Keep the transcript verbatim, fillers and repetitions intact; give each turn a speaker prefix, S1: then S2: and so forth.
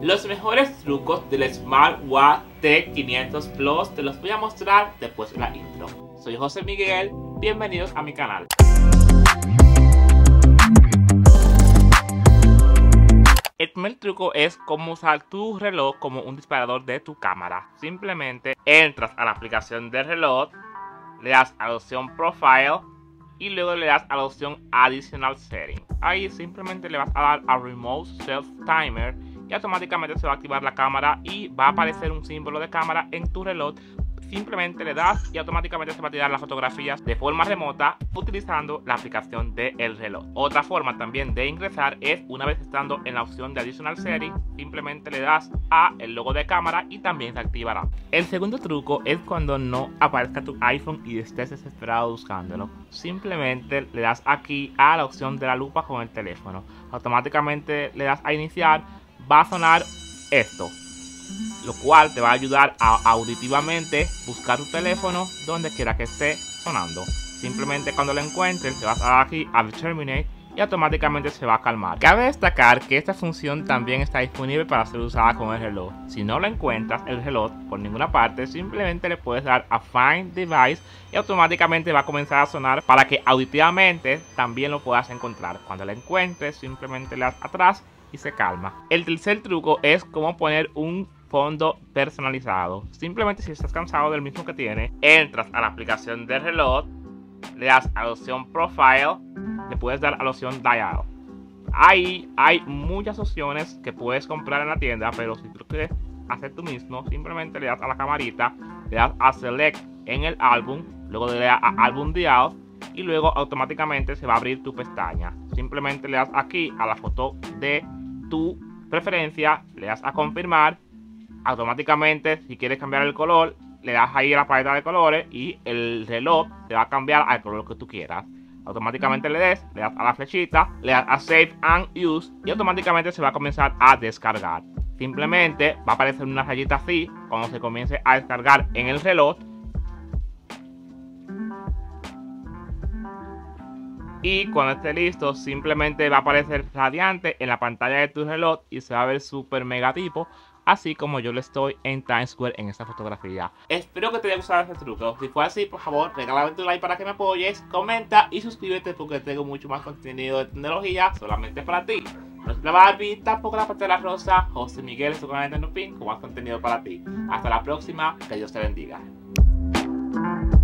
S1: Los mejores trucos del Smartwatch T quinientos Plus te los voy a mostrar después de la intro. Soy José Miguel, bienvenidos a mi canal. El primer truco es cómo usar tu reloj como un disparador de tu cámara. Simplemente entras a la aplicación del reloj, le das a la opción Profile y luego le das a la opción Additional Setting. Ahí simplemente le vas a dar a Remote Self Timer y automáticamente se va a activar la cámara y va a aparecer un símbolo de cámara en tu reloj. Simplemente le das y automáticamente se va a tirar las fotografías de forma remota utilizando la aplicación del reloj. Otra forma también de ingresar es una vez estando en la opción de Additional Setting, simplemente le das a el logo de cámara y también se activará. El segundo truco es cuando no aparezca tu iPhone y estés desesperado buscándolo. Simplemente le das aquí a la opción de la lupa con el teléfono. Automáticamente le das a iniciar, va a sonar esto, lo cual te va a ayudar a auditivamente buscar tu teléfono donde quiera que esté sonando. Simplemente cuando lo encuentres, te vas a dar aquí a Terminate y automáticamente se va a calmar. Cabe destacar que esta función también está disponible para ser usada con el reloj. Si no lo encuentras el reloj por ninguna parte, simplemente le puedes dar a Find Device y automáticamente va a comenzar a sonar para que auditivamente también lo puedas encontrar. Cuando lo encuentres, simplemente le das atrás y se calma. El tercer truco es cómo poner un fondo personalizado. Simplemente si estás cansado del mismo que tienes, entras a la aplicación del reloj, le das a la opción Profile, le puedes dar a la opción Dial. Ahí hay muchas opciones que puedes comprar en la tienda, pero si tú quieres hacer tú mismo, simplemente le das a la camarita, le das a Select en el álbum, luego le das a Album Dial y luego automáticamente se va a abrir tu pestaña. Simplemente le das aquí a la foto de tu preferencia, le das a confirmar. Automáticamente, si quieres cambiar el color, le das ahí a la paleta de colores y el reloj te va a cambiar al color que tú quieras. Automáticamente le des, le das a la flechita, le das a Save and Use y automáticamente se va a comenzar a descargar. Simplemente va a aparecer una rayita así cuando se comience a descargar en el reloj. Y cuando esté listo, simplemente va a aparecer radiante en la pantalla de tu reloj y se va a ver súper mega tipo, así como yo lo estoy en Times Square en esta fotografía. Espero que te haya gustado este truco. Si fue así, por favor, regálame tu like para que me apoyes, comenta y suscríbete porque tengo mucho más contenido de tecnología solamente para ti. No es la Barbie, tampoco la Pantera Rosa. José Miguel es tu canal de Tecnopin con más contenido para ti. Hasta la próxima, que Dios te bendiga.